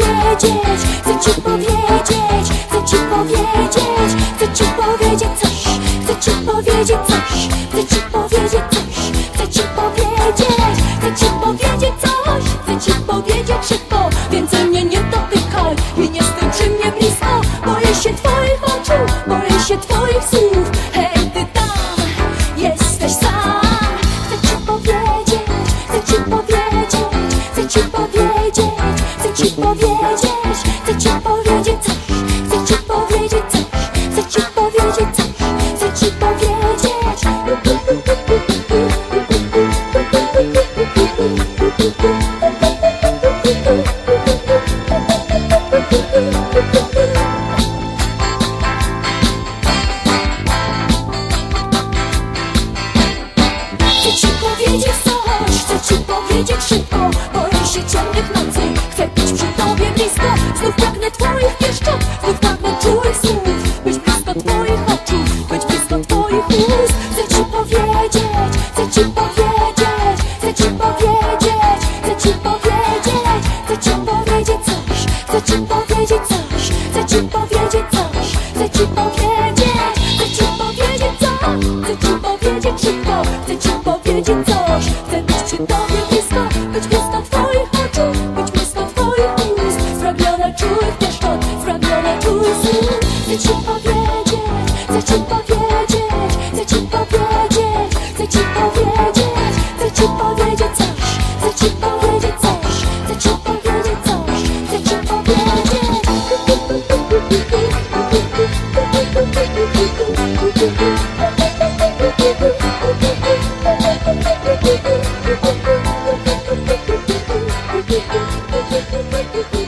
powiedzieć, chcę ci powiedzieć, chcę ci powiedzieć, chcę ci powiedzieć coś, chcę ci powiedzieć coś, chcę ci powiedzieć coś, chcę ci powiedzieć, chcę ci powiedzieć coś, chcę ci powiedzieć szybko, więcej mnie nie dotykaj i nie stój przy mnie blisko. Boję się twoich oczu, boję się twoich słów. Hej, ty tam jesteś sam. Chcę ci powiedzieć, chcę ci powiedzieć, chcę ci powiedzieć, chcę ci powiedzieć, chcę ci powiedzieć coś, chcę ci powiedzieć coś, chcę ci powiedzieć coś, chcę ci powiedzieć. Chcę ci powiedzieć coś, chcę ci powiedzieć szybko. Boję się ciemnych nocy, chcę być przy tobie blisko. Znów pragnę twoich pieszczot, znów pragnę czułych słów. Być blisko twoich oczu, być blisko twoich ust. Chcę ci powiedzieć, chcę ci powiedzieć, chcę ci powiedzieć, chcę ci powiedzieć, chcę ci powiedzieć coś, chcę ci powiedzieć coś, chcę ci powiedzieć coś, chcę ci powiedzieć, chcę ci powiedzieć coś, chcę ci powiedzieć szybko, chcę ci powiedzieć coś. Chcę być przy tobie blisko, być blisko twoich oczu, być blisko twoich ust. Spragniona czułych pieszczot, spragniona czułych słów. Chcę ci powiedzieć, chcę ci powiedzieć, chcę ci powiedzieć, chcę ci powiedzieć, chcę ci powiedzieć coś, chcę ci powiedzieć coś, chcę ci powiedzieć coś, chcę ci powiedzieć.